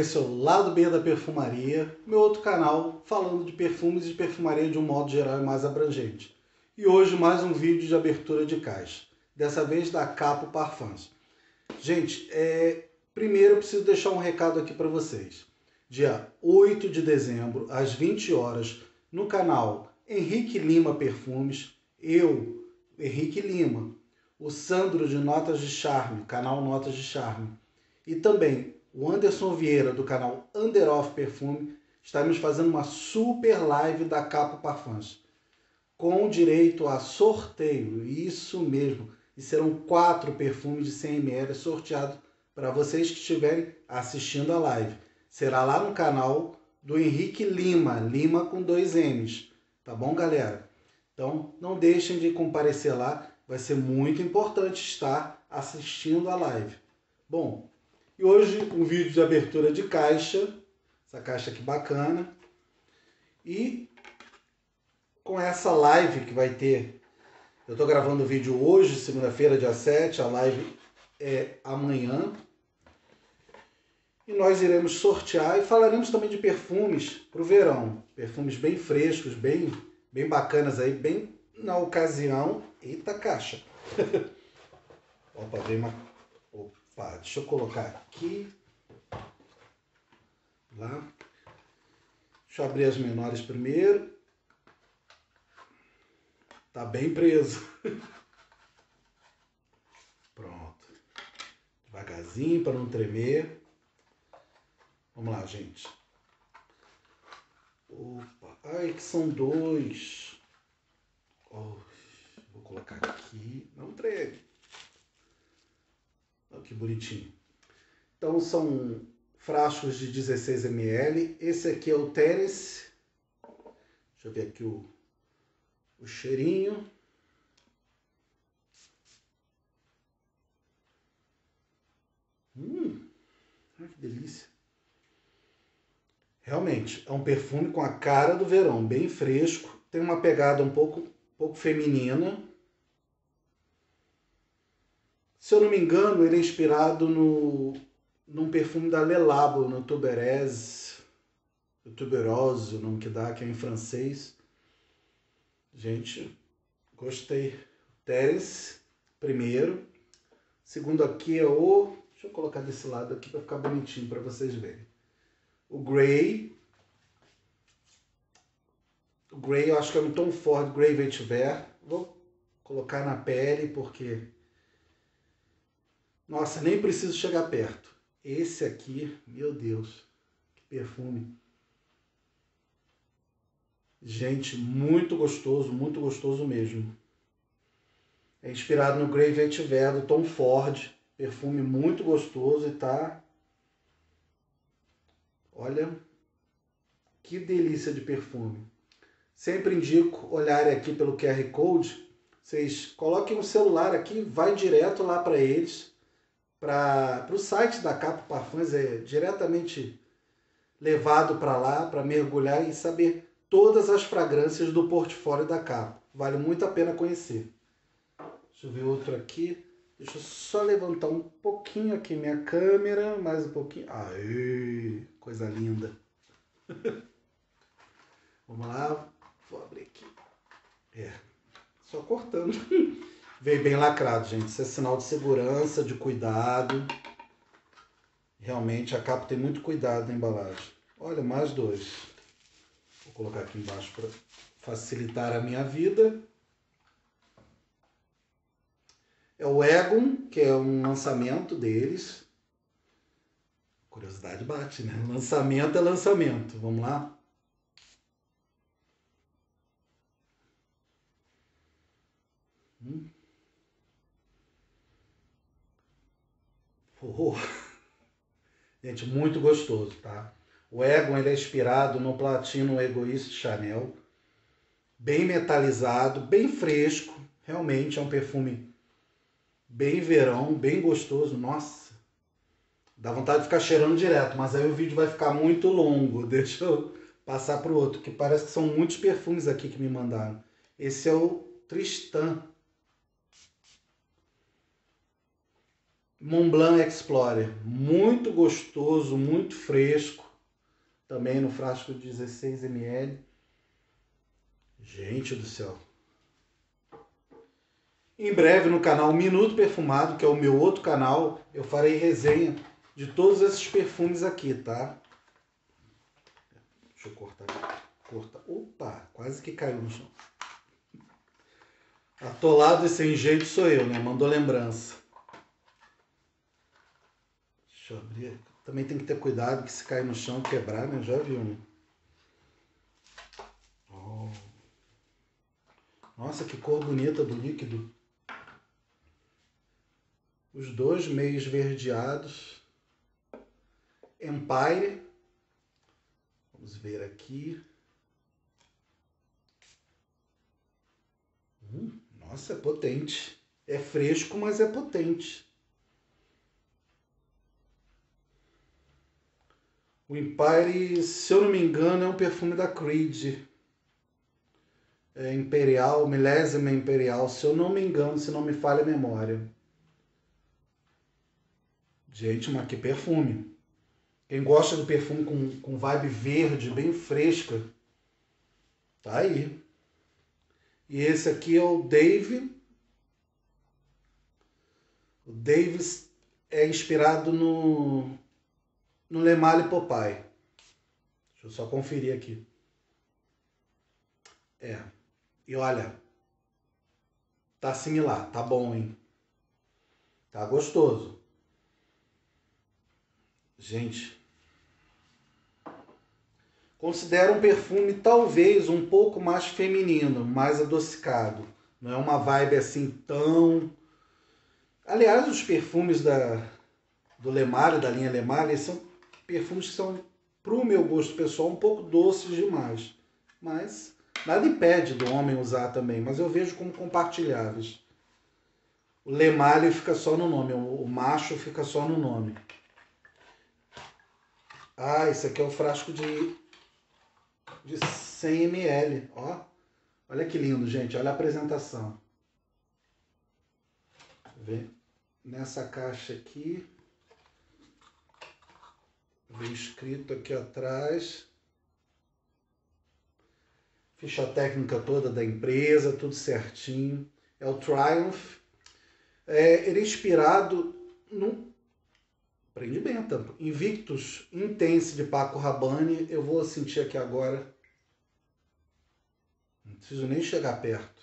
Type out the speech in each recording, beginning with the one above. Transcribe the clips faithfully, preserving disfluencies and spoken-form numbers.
esse é o Lado B da Perfumaria, meu outro canal falando de perfumes e perfumaria de um modo geral e mais abrangente. E hoje mais um vídeo de abertura de caixa, dessa vez da Capo Parfums. Gente, é... primeiro eu preciso deixar um recado aqui para vocês. Dia oito de dezembro, às vinte horas, no canal Henrique Lima Perfumes, eu, Henrique Lima, o Sandro de Notas de Charme, canal Notas de Charme, e também o Anderson Vieira, do canal Under Off Perfume, estaremos fazendo uma super live da Capo Parfums, com direito a sorteio, isso mesmo, e serão quatro perfumes de cem mililitros sorteados para vocês que estiverem assistindo a live. Será lá no canal do Henrique Lima, Lima com dois M's, tá bom, galera? Então, não deixem de comparecer lá, vai ser muito importante estar assistindo a live. Bom, e hoje um vídeo de abertura de caixa, essa caixa aqui bacana, e com essa live que vai ter, eu estou gravando o vídeo hoje, segunda-feira, dia sete, a live é amanhã, e nós iremos sortear e falaremos também de perfumes para o verão, perfumes bem frescos, bem, bem bacanas aí, bem na ocasião. Eita caixa! Opa, veio uma... Opa, deixa eu colocar aqui. Lá. Deixa eu abrir as menores primeiro. Tá bem preso. Pronto. Devagarzinho para não tremer. Vamos lá, gente. Opa, ai que são dois. Oh, vou colocar aqui. Não treme. Olha que bonitinho. Então são frascos de dezesseis mililitros. Esse aqui é o Terence. Deixa eu ver aqui o, o cheirinho. Hum, ai, que delícia. Realmente, é um perfume com a cara do verão, bem fresco. Tem uma pegada um pouco, um pouco feminina. Se eu não me engano, ele é inspirado no, num perfume da Le Labo, no Tuberose, o Tuberose, o nome que dá, que é em francês. Gente, gostei. Terence, primeiro. Segundo aqui é o... Deixa eu colocar desse lado aqui para ficar bonitinho para vocês verem. O Grey. O Grey eu acho que é um Tom Ford Grey Vetiver. Vou colocar na pele porque... Nossa, nem preciso chegar perto. Esse aqui, meu Deus, que perfume. Gente, muito gostoso, muito gostoso mesmo. É inspirado no Grey Vetiver do Tom Ford. Perfume muito gostoso e tá... Olha, que delícia de perfume. Sempre indico olharem aqui pelo Q R Code. Vocês coloquem o celular aqui, vai direto lá para eles. Para o site da Capo Parfums, é diretamente levado para lá, para mergulhar e saber todas as fragrâncias do portfólio da Capo. Vale muito a pena conhecer. Deixa eu ver outro aqui. Deixa eu só levantar um pouquinho aqui minha câmera, mais um pouquinho. Aê, coisa linda. Vamos lá, vou abrir aqui. É, só cortando. Veio bem lacrado, gente. Isso é sinal de segurança, de cuidado. Realmente a Capo tem muito cuidado na embalagem. Olha, mais dois. Vou colocar aqui embaixo para facilitar a minha vida. É o Egon, que é um lançamento deles. Curiosidade bate, né? Lançamento é lançamento. Vamos lá? Hum. Oh. Gente, muito gostoso, tá? O Egon ele é inspirado no Platino Egoist Chanel. Bem metalizado, bem fresco. Realmente é um perfume bem verão, bem gostoso. Nossa, dá vontade de ficar cheirando direto, mas aí o vídeo vai ficar muito longo. Deixa eu passar para o outro, que parece que são muitos perfumes aqui que me mandaram. Esse é o Tristan. Montblanc Explorer, muito gostoso, muito fresco, também no frasco de dezesseis mililitros. Gente do céu. Em breve no canal Minuto Perfumado, que é o meu outro canal, eu farei resenha de todos esses perfumes aqui, tá? Deixa eu cortar aqui. Corta. Opa, quase que caiu no chão. Atolado e sem jeito sou eu, né? Mandou lembrança. Deixa eu abrir. Também tem que ter cuidado que se cair no chão, quebrar, né? Já viu, né? Oh. Nossa, que cor bonita do líquido. Os dois meio esverdeados. Empire. Vamos ver aqui. Hum, nossa, é potente. É fresco, mas é potente. O Empire, se eu não me engano, é um perfume da Creed. É Imperial, milésima Imperial, se eu não me engano, se não me falha a memória. Gente, mas que perfume. Quem gosta de perfume com, com vibe verde, bem fresca, tá aí. E esse aqui é o Dave. O Davis é inspirado no, no Le Male Popeye. Deixa eu só conferir aqui. É. E olha, tá similar, tá bom, hein? Tá gostoso. Gente, considero um perfume talvez um pouco mais feminino, mais adocicado. Não é uma vibe assim tão... Aliás, os perfumes da, do Le Male, da linha Le Male, são perfumes que são, pro meu gosto pessoal, um pouco doces demais. Mas nada impede do homem usar também, mas eu vejo como compartilháveis. O Le Male fica só no nome, o macho fica só no nome. Ah, esse aqui é o frasco de, de cem mililitros, ó. Olha que lindo, gente, olha a apresentação. Vê? Nessa caixa aqui, vem escrito aqui atrás, ficha técnica toda da empresa, tudo certinho. É o Triumph. É, ele é inspirado no... Prende bem a tampa. Invictus Intense de Paco Rabanne. Eu vou sentir aqui agora. Não preciso nem chegar perto.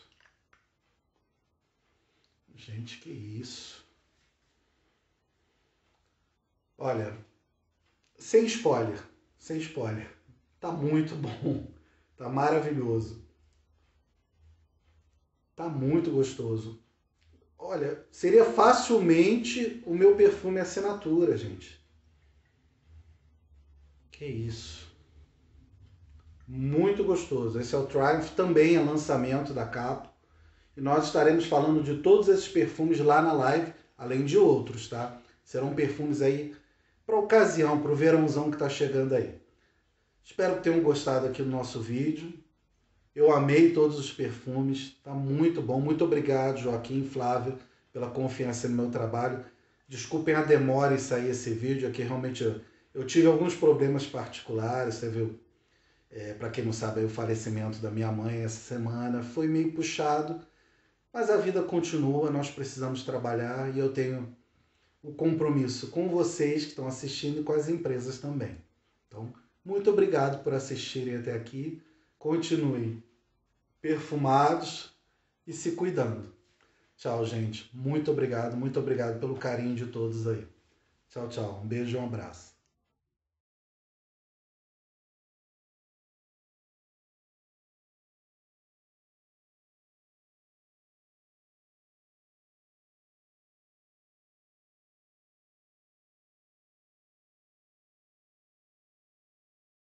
Gente, que isso. Olha, sem spoiler. Sem spoiler. Tá muito bom. Tá maravilhoso. Tá muito gostoso. Olha, seria facilmente o meu perfume assinatura, gente. Que isso. Muito gostoso. Esse é o Triumph, também é lançamento da Capo. E nós estaremos falando de todos esses perfumes lá na live, além de outros, tá? Serão perfumes aí para ocasião, para o verãozão que está chegando aí. Espero que tenham gostado aqui do nosso vídeo. Eu amei todos os perfumes, tá muito bom. Muito obrigado, Joaquim e Flávia, pela confiança no meu trabalho. Desculpem a demora em sair esse vídeo aqui, realmente eu, eu tive alguns problemas particulares, você viu? É, para quem não sabe, o falecimento da minha mãe essa semana foi meio puxado, mas a vida continua, nós precisamos trabalhar e eu tenho o compromisso com vocês que estão assistindo e com as empresas também. Então, muito obrigado por assistirem até aqui. Continue perfumados e se cuidando. Tchau, gente. Muito obrigado, muito obrigado pelo carinho de todos aí. Tchau, tchau. Um beijo e um abraço.